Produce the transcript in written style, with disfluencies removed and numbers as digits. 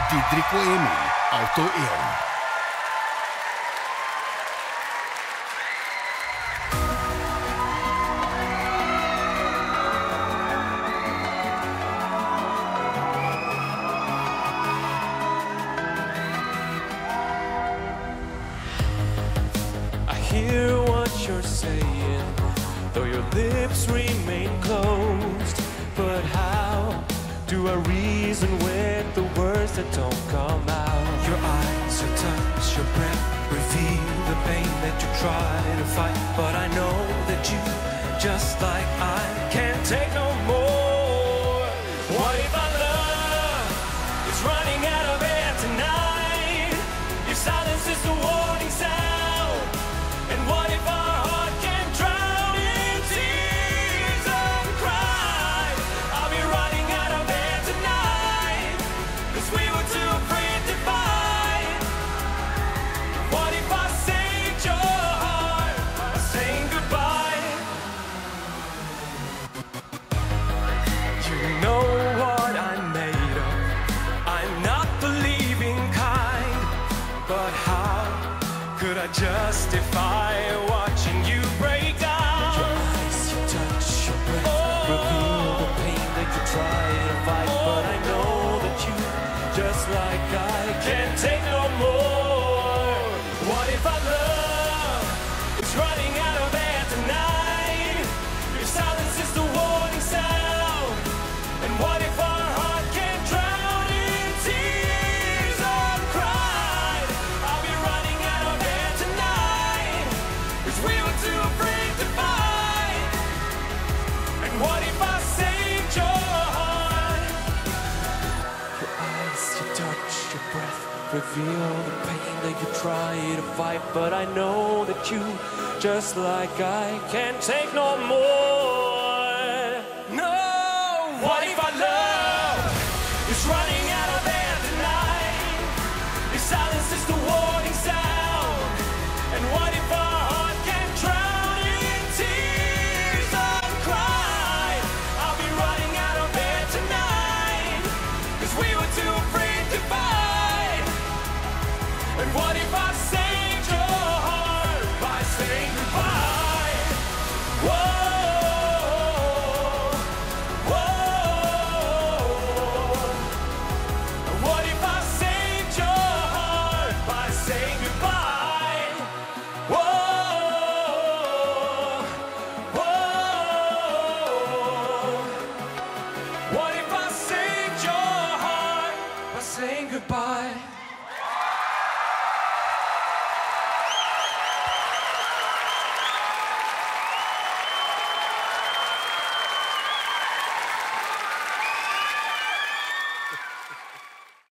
Didrik og Emil, Auto 1. Hear what you're saying, though your lips remain closed. But how do I reason with the words that don't come out? Your eyes, your touch, your breath reveal the pain that you try to fight. But I know that you, just like I, can't take no more. What if our love is running out of air tonight? If silence is the warning sound. And what if our heart can drown in tears and cry? I'll be running out of air tonight, 'cause we were too afraid to fight. What if I saved your heart by saying goodbye? You know what I'm made of. I'm not the leaving kind. But how could I justify watching you break down? Your eyes, your touch, your breath reveal the pain that you try to fight. But I know that you, just like I, Can't take no more. What if our love is running out of air tonight? Your silence is the warning sound. And what if our heart can drown in tears and cry? I'll be running out of air tonight, 'cause we were too afraid to fight. And what if I saved your heart? your eyes, your touch, your breath reveal the pain that you try to fight. But I know that you, just like I, can't take no more. No! What if our love is running out of air tonight? If silence is the warning sound. And what if our heart can drown in tears and cry? I'll be running out of air tonight, 'cause we were too afraid to fight. And what if I saved your heart by saying goodbye? Whoa, whoa. What if I saved your heart by saying goodbye? Whoa, whoa. What if I saved your heart by saying goodbye?